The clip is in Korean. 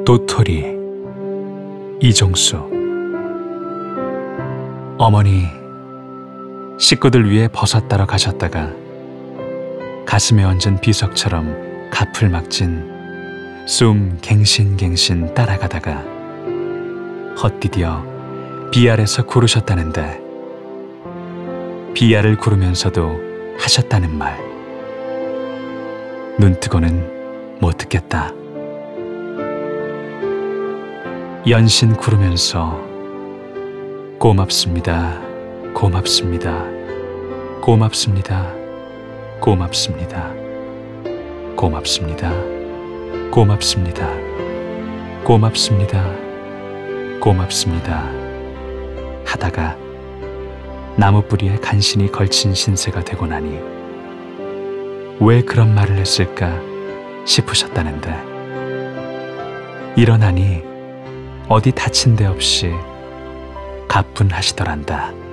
도토리. 이종수. 어머니, 식구들 위해 버섯 따러 가셨다가 가슴에 얹은 비석처럼 갚을 막진 숨 갱신갱신 따라가다가 헛디뎌 비알에서 구르셨다는데 비알을 구르면서도 하셨다는 말 눈뜨고는 못 듣겠다. 연신 구르면서 고맙습니다, 고맙습니다, 고맙습니다, 고맙습니다, 고맙습니다, 고맙습니다, 고맙습니다, 고맙습니다 하다가 나무뿌리에 간신히 걸친 신세가 되고 나니 왜 그런 말을 했을까 싶으셨다는데 일어나니 어디 다친 데 없이 가뿐하시더란다.